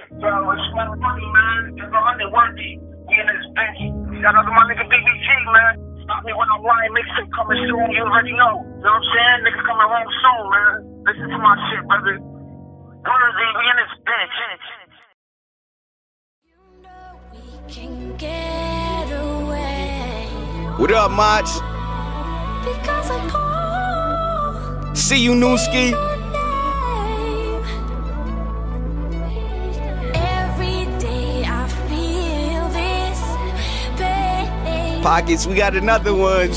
Yo, it's my money, man. It's 100 worthy. We in this bitch. Shout out to my nigga BBG, man. Stop me when I'm lying. Mixtape coming soon. You already know. You know what I'm saying? Niggas coming home soon, man. Listen to my shit, brother. Worthy, we in this bitch. You know we can get away. What up, Mach? Because I call. See you, Nooski. Pockets, we got another one.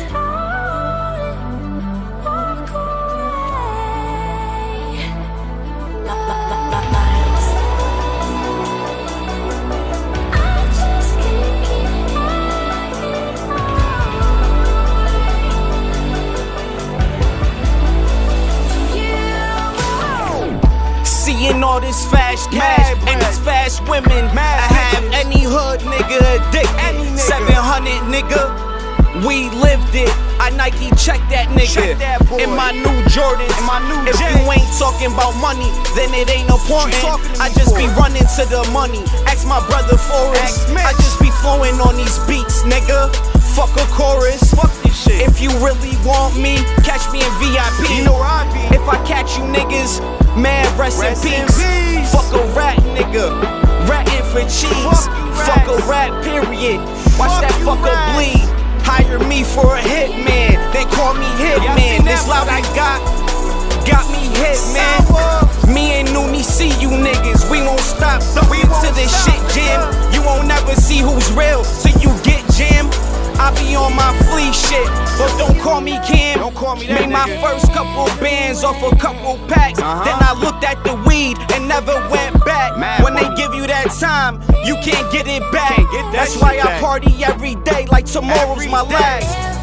Seeing all this fast cash and these fast women, I have any hood nigga addicted. 700 nigga, we lived it. I Nike check that nigga in my new Jordans. If you ain't talking about money, then it ain't important. I just be running to the money. Ask my brother Forrest. I just be flowing on these beats, nigga. Fuck a chorus. Fuck this shit. If you really want me, catch me in VIP. You know where I be. If I catch you niggas, man, rest in peace. Fuck a rat, nigga. Ratting for cheese. Fuck a rat, period. Watch that fucker bleed. Hire me for a hitman. They call me hitman. This loud I got me hit, man. Me and Noonie see you niggas. We won't stop thumping to this shit jam. You won't never see who's real till you get jammed. I be on my flea shit, but don't call me Cam. Don't call me that. Made my first couple bands off a couple packs. Then I looked at the weed and never went back. When they give you that time, you can't get it back. That's why I party every day like tomorrow's my last.